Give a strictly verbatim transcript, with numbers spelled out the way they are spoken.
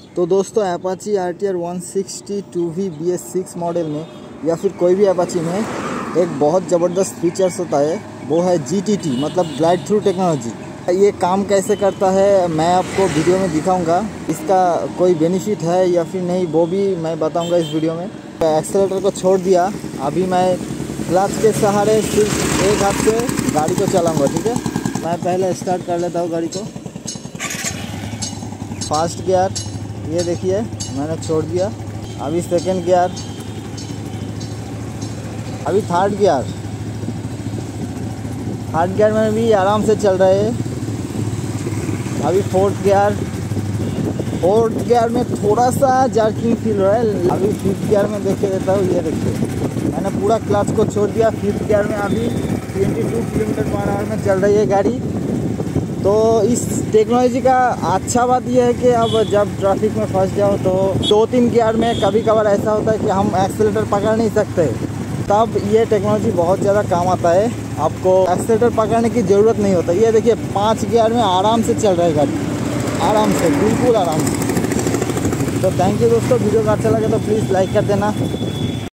तो दोस्तों Apache R T R one sixty two V B S six model में या फिर कोई भी अपाची में एक बहुत ज़बरदस्त फीचर्स होता है, वो है जी टी टी मतलब ग्लाइड थ्रू टेक्नोलॉजी। ये काम कैसे करता है मैं आपको वीडियो में दिखाऊंगा। इसका कोई बेनिफिट है या फिर नहीं वो भी मैं बताऊंगा इस वीडियो में। एक्सेलेरेटर को छोड़ दिया, अभी मैं क्लच के सहारे सिर्फ एक हाथ से गाड़ी को चलाऊँगा। ठीक है, मैं पहले स्टार्ट कर लेता हूँ गाड़ी को। फास्ट गियर, ये देखिए मैंने छोड़ दिया। अभी सेकंड गियर, अभी थर्ड गियर। थर्ड गियर में भी आराम से चल रहे हैं। अभी फोर्थ गियर, फोर्थ गियर में थोड़ा सा जर्किंग फील हो रहा है। अभी फिफ्थ गियर में देख के देता हूँ, ये देखिए मैंने पूरा क्लच को छोड़ दिया। फिफ्थ गियर में अभी बाईस किलोमीटर पर आवर में चल रही है गाड़ी। तो इस टेक्नोलॉजी का अच्छा बात यह है कि अब जब ट्रैफिक में फंस जाओ तो दो तीन गियर में कभी कभार ऐसा होता है कि हम एक्सेलेरेटर पकड़ नहीं सकते, तब ये टेक्नोलॉजी बहुत ज़्यादा काम आता है। आपको एक्सेलेरेटर पकड़ने की ज़रूरत नहीं होता। ये देखिए पाँच गियर में आराम से चल रहा है गाड़ी, आराम से, बिल्कुल आराम से। तो थैंक यू दोस्तों, वीडियो का अच्छा लगे तो प्लीज़ लाइक कर देना।